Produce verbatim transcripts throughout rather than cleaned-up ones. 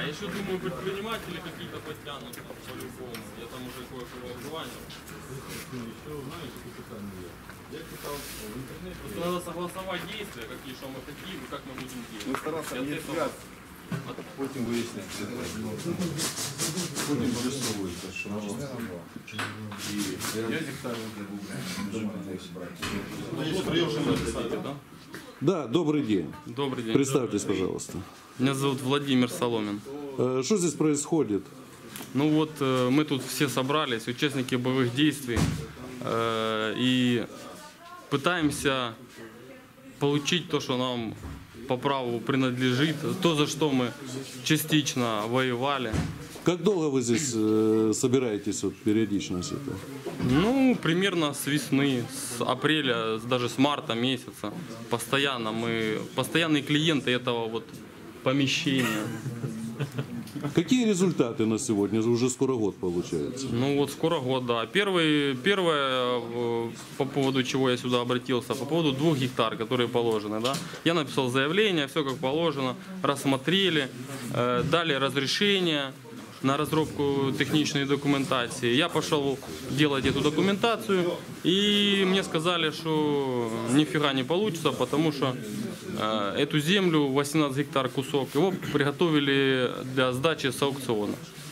Я еще думаю, предприниматели какие-то подтянутся по-любому. Я там уже кое-кого обзванивал. Просто надо согласовать действия, какие что мы хотим и как мы будем делать. Мы стараться не связь. Потім виясняємо. Потім вирисовується, що можна. І я гектарів не був. Да, добрый день. Добрый день. Представьтесь, пожалуйста. Меня зовут Владимир Соломин. Э, Что здесь происходит? Ну вот э, мы тут все собрались, участники боевых действий, э, и пытаемся получить то, что нам по праву принадлежит, то, за что мы частично воевали. Как долго вы здесь э, собираетесь вот, периодично все это? Ну, примерно с весны, с апреля, даже с марта месяца. Постоянно мы, постоянные клиенты этого вот помещения. Какие результаты на сегодня? Уже скоро год получается. Ну вот скоро год, да. Первый, первое, по поводу чего я сюда обратился, по поводу двух гектар, которые положены, да. Я написал заявление, все как положено, рассмотрели, э, дали разрешение на разработку технической документации. Я пошел делать эту документацию, и мне сказали, что нифига не получится, потому что э, эту землю, восемнадцать гектар кусок, его приготовили для сдачи с аукциона.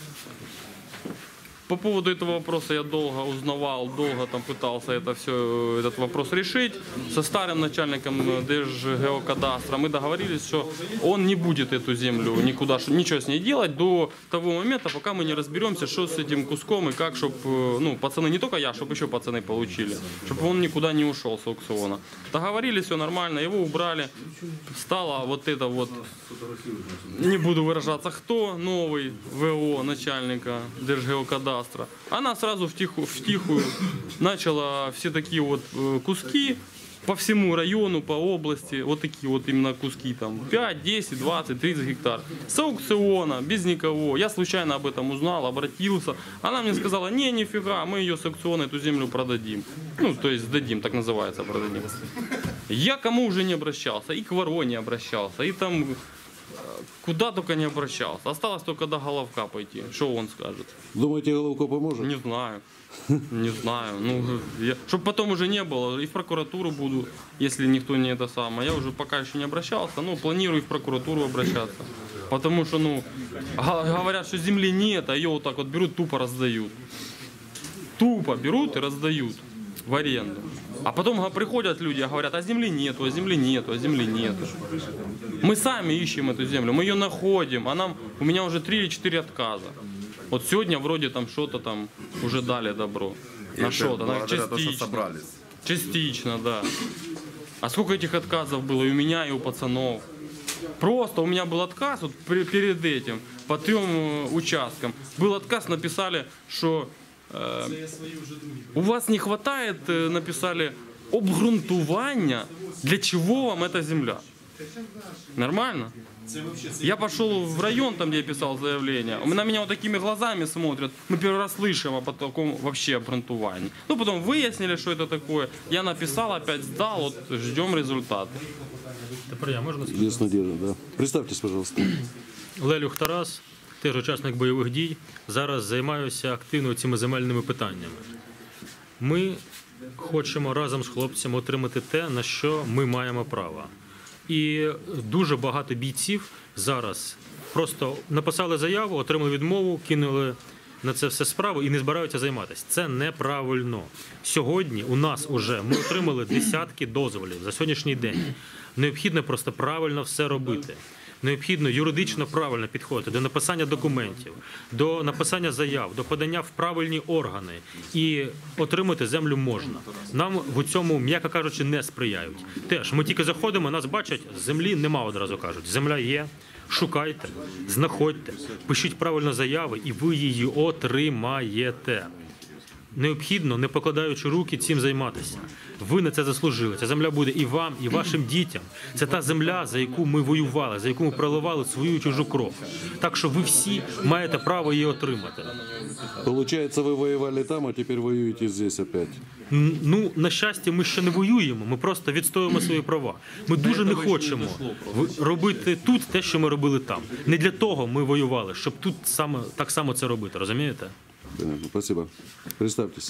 По поводу этого вопроса я долго узнавал, долго там пытался это все, этот вопрос решить. Со старым начальником Держгеокадастра мы договорились, что он не будет эту землю никуда, ничего с ней делать до того момента, пока мы не разберемся, что с этим куском и как, чтобы, ну, пацаны, не только я, чтобы еще пацаны получили, чтобы он никуда не ушел с аукциона. Договорились, все нормально, его убрали. Стало вот это вот, не буду выражаться, кто, новый ВО начальника Держгеокадастра. Она сразу втихую, втихую начала все такие вот куски по всему району, по области, вот такие вот именно куски, там пять, десять, двадцать, тридцать гектар. С аукциона, без никого. Я случайно об этом узнал, обратился. Она мне сказала, не, нифига, мы ее с аукциона, эту землю продадим. Ну, то есть сдадим, так называется, продадим. Я кому уже не обращался, и к Вороне обращался, и там... Куда только не обращался. Осталось только до Головка пойти. Что он скажет? Думаете, Головко поможет? Не знаю. Не знаю. Ну, я... Чтобы потом уже не было. И в прокуратуру буду, если никто не это самое. Я уже пока еще не обращался, но планирую и в прокуратуру обращаться. Потому что, ну, говорят, что земли нет, а ее вот так вот берут, тупо раздают. Тупо берут и раздают в аренду. А потом приходят люди, говорят, а земли нету, а земли нету, а земли нету. Мы сами ищем эту землю, мы ее находим, а нам, у меня уже три или четыре отказа. Вот сегодня вроде там что-то там уже дали добро. На что-то, на частично. Частично, да. А сколько этих отказов было и у меня, и у пацанов. Просто у меня был отказ вот перед этим, по трем участкам. Был отказ, написали, что... У вас не хватает, написали, обґрунтування, для чего вам эта земля. Нормально? Я пошел в район, там где я писал заявление, на меня вот такими глазами смотрят, мы первый раз слышим о таком вообще обґрунтувании. Ну потом выяснили, что это такое, я написал, опять сдал, вот ждем результаты. Тепер я, можна сказати? Есть надежда, да. Представьтесь, пожалуйста. Лелюх Тарас, теж учасник бойових дій, зараз займаюся активно цими земельними питаннями. Ми хочемо разом з хлопцями отримати те, на що ми маємо право. І дуже багато бійців зараз просто написали заяву, отримали відмову, кинули на це все справу і не збираються займатися. Це неправильно. Сьогодні у нас уже ми отримали десятки дозволів за сьогоднішній день. Необхідно просто правильно все робити. Необхідно юридично правильно підходити до написання документів, до написання заяв, до подання в правильні органи. І отримати землю можна. Нам в цьому, м'яко кажучи, не сприяють. Теж, ми тільки заходимо, нас бачать, землі нема, одразу кажуть. Земля є, шукайте, знаходьте, пишіть правильно заяви, і ви її отримаєте. необхідно, не покладаючи руки, цим займатися. Ви на це заслужили. Ця земля буде і вам, і вашим дітям. Це та земля, за яку ми воювали, за яку ми проливали свою чужу кров. Так що ви всі маєте право її отримати. Получается, вы воевали там, а теперь воюете здесь опять. Н- Ну, на щастя, ми ще не воюємо, ми просто відстоюємо свої права. Ми дуже не хочемо в- робити тут те, що ми робили там. Не для того ми воювали, щоб тут саме, так само це робити, розумієте? Понятно, спасибо. Представьтесь.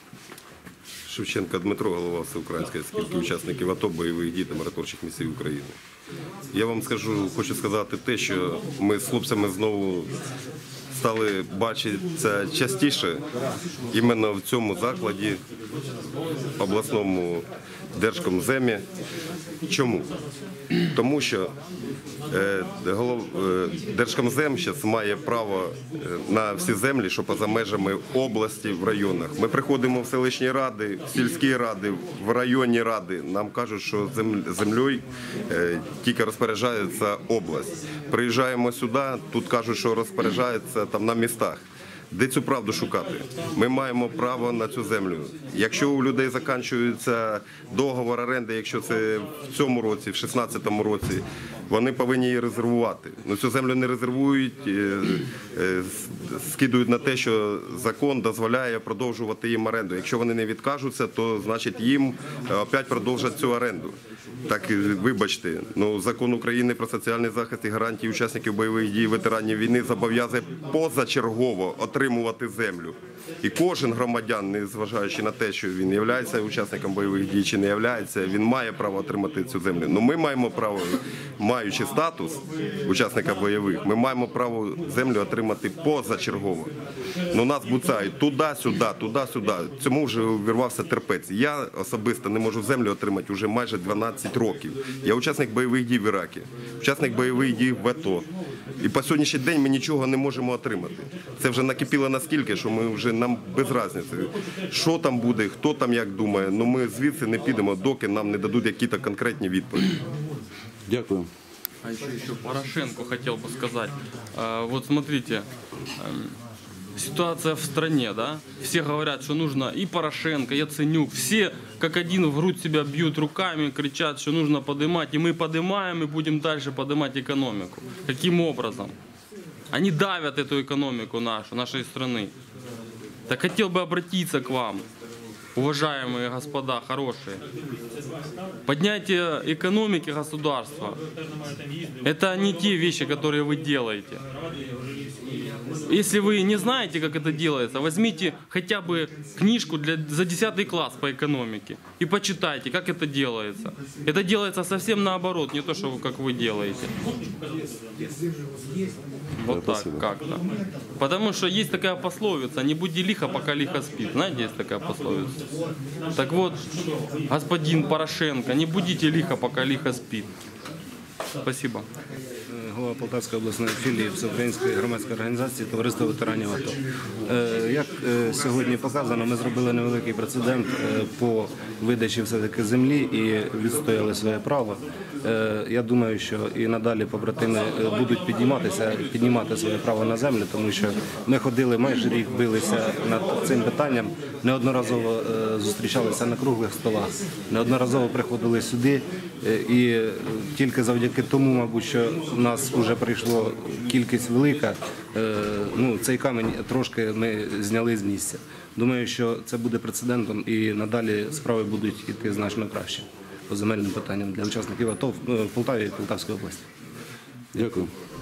Шевченко Дмитро, голова Всеукраїнської спілки учасників АТО, бойових дій та миротворчих місій України. Я вам скажу, хочу сказати те, що ми з хлопцями знову стали бачитися частіше іменно в цьому закладі, обласному Держкомземі. Чому? Тому що е, голов, е, Держкомзем зараз має право е, на всі землі, що поза межами області, в районах. Ми приходимо в селищні ради, в сільські ради, в районні ради. Нам кажуть, що зем- землею е, тільки розпоряджається область. Приїжджаємо сюди, тут кажуть, що розпоряджається там на містах. Де цю правду шукати? Ми маємо право на цю землю. Якщо у людей закінчується договор оренди, якщо це в цьому році, в шістнадцятому році, вони повинні її резервувати. Ну, цю землю не резервують, е, е, скидують на те, що закон дозволяє продовжувати їм оренду. Якщо вони не відкажуться, то значить їм опять продовжать цю оренду. Так, вибачте, ну, закон України про соціальний захист і гарантії учасників бойових дій, ветеранів війни зобов'язує позачергово отримувати землю. І кожен громадян, незважаючи на те, що він є учасником бойових дій чи не є, він має право отримати цю землю. Ну, ми маємо право, маючи статус учасника бойових, ми маємо право землю отримати позачергово. Ну, нас буцають туди-сюди, туди-сюди. Цьому вже увірвався терпець. Я особисто не можу землю отримати вже майже дванадцять років. Я учасник бойових дій в Іракі, учасник бойових дій в АТО. І по сьогоднішній день ми нічого не можемо отримати. Це вже накипіло настільки, що ми вже нам без різниці. Що там буде, хто там як думає, ну ми звідси не підемо, доки нам не дадуть якісь конкретні відповіді. Дякую. А еще, еще Порошенко хотел бы сказать. А, вот смотрите, эм, ситуация в стране, да? Все говорят, что нужно и Порошенко, и Яценюк. Все как один в грудь себя бьют руками, кричат, что нужно поднимать. И мы поднимаем, и будем дальше поднимать экономику. Каким образом? Они давят эту экономику нашу, нашей страны. Так хотел бы обратиться к вам, уважаемые господа, хорошие. Поднятие экономики государства – это не те вещи, которые вы делаете. Если вы не знаете, как это делается, возьмите хотя бы книжку для, за десятый класс по экономике и почитайте, как это делается. Это делается совсем наоборот, не то, что вы, как вы делаете. Вот Да, так спасибо. как-то. Потому что есть такая пословица: не буди лихо, пока лихо спит. Знаете, есть такая пословица. Так вот, господин Порошенко, не будите лихо, пока лихо спит. Спасибо. Голова Полтавської обласної філії Всеукраїнської громадської організації Товариство ветеранів АТО. Е, Як е, сьогодні показано, ми зробили невеликий прецедент е, по видачі все-таки землі і відстояли своє право. Е, Я думаю, що і надалі побратими е, будуть підніматися, піднімати своє право на землю, тому що ми ходили майже рік, билися над цим питанням, неодноразово е, зустрічалися на круглих столах, неодноразово приходили сюди, е, і е, тільки завдяки тому, мабуть, що в нас вже прийшло кількість велика, е, ну, цей камінь трошки ми зняли з місця. Думаю, що це буде прецедентом і надалі справи будуть йти значно краще по земельним питанням для учасників АТО в Полтаві і Полтавській області. Дякую.